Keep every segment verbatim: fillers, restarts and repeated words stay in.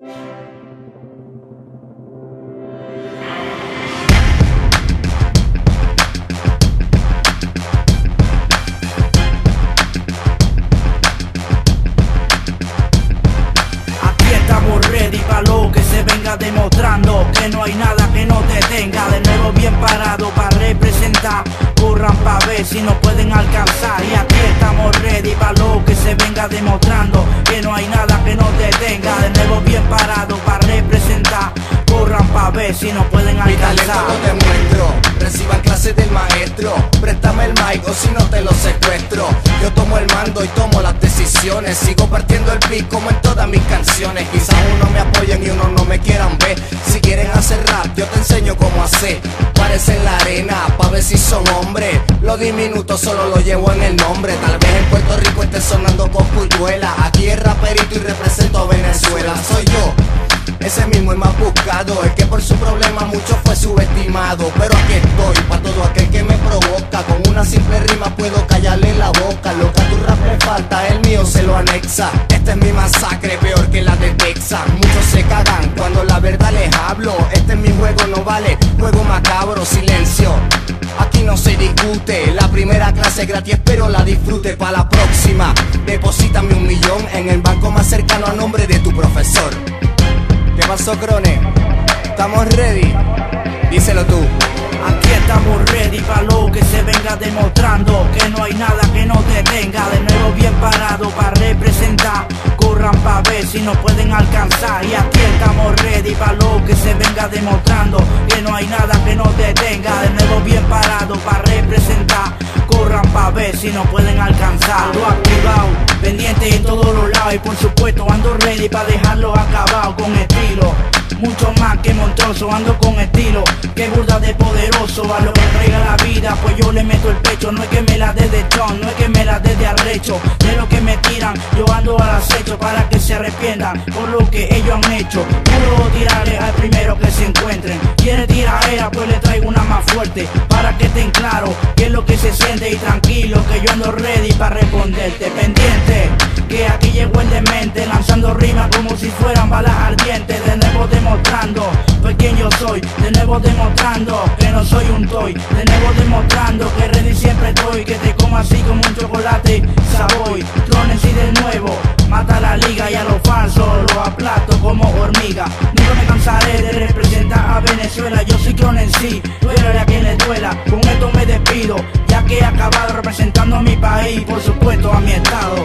Ready pa' lo que se venga, demostrando que no hay nada que nos detenga. De nuevo bien parado para representar, corran pa' ver si nos pueden alcanzar. Y aquí estamos ready pa' lo que se venga, demostrando que no hay nada que nos detenga. De nuevo bien parado para representar, corran pa' ver si nos pueden alcanzar. Mi talento lo demuestro, reciban clases del maestro. Préstame el mic o si no te lo secuestro. Yo tomo el mando y tomo las decisiones. Sigo partiendo el beat como en todas mis canciones. Quizás uno me apoyen y uno no me quieran ver. Si quieren hacer rap, yo te enseño cómo hacer. Parece en la arena, pa' ver si son hombres. Lo diminuto solo lo llevo en el nombre. Tal vez en Puerto Rico esté sonando con Cuyuela. Aquí es raperito y represento a Venezuela. Soy yo, ese mismo el más buscado, el que por su problema mucho fue subestimado. Pero aquí estoy, pa' todo aquel que me provoca. Con una simple rima puedo callarle la boca. Lo que a tu rap le falta, el mío se lo anexa. Esta es mi masacre, peor que la de Texas. Muchos se cagan cuando la verdad les hablo. Este es mi juego, no vale, juego macabro, silencio. Aquí no se discute, la primera clase gratis, espero la disfrute. Pa' la próxima, deposítame un millón en el banco más cercano a nombre de tu profesor. ¿Qué pasó, Crone? ¿Estamos ready? Díselo tú. Aquí estamos ready pa' lo que se venga, demostrando que no hay nada que nos detenga. De nuevo bien parado para representar, corran pa' ver si nos pueden alcanzar. Y aquí estamos ready pa' lo que se venga, demostrando que no hay nada que nos detenga. De nuevo bien parado para representar, corran pa' ver si nos pueden alcanzar. Lo activado, pendiente en todos los lados. Y por supuesto ando ready pa' dejarlo acabado con estilo. Mucho más que monstruoso, ando con estilo, que burda de poderoso. A lo que traiga la vida, pues yo le meto el pecho. No es que me la dé de chon, no es que me la dé de arrecho. De lo que me tiran, yo ando al acecho para que se arrepientan por lo que ellos han hecho. Puro tirarle al primero que se encuentren. Quiere tiraera, pues le traigo una más fuerte, para que estén claros qué es lo que se siente. Y tranquilo, que yo ando ready para responderte. Pendiente, que aquí llegó el demente, lanzando rimas como si fueran balas ardientes. De nuevo demostrando pues quién yo soy, de nuevo demostrando que no soy un toy, de nuevo demostrando que ready siempre estoy, que te como así como un chocolate Savoy. Clones y de nuevo mata la liga y a los falsos los aplasto como hormiga. Nunca me cansaré de representar a Venezuela. Yo soy Clon en sí, duele a quien le duela. Con esto me despido, ya que he acabado representando a mi país, por supuesto a mi estado.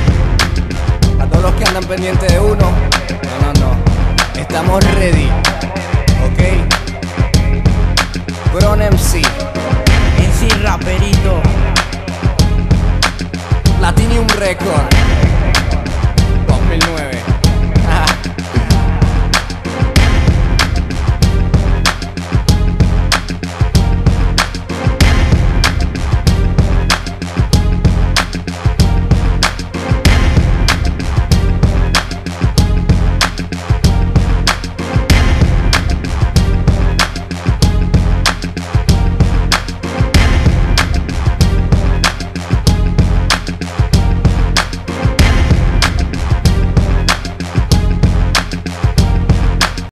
A todos los que andan pendientes de uno, no, no, no, estamos ready, ok. Clon M C, En sí raperito, Platinum Record.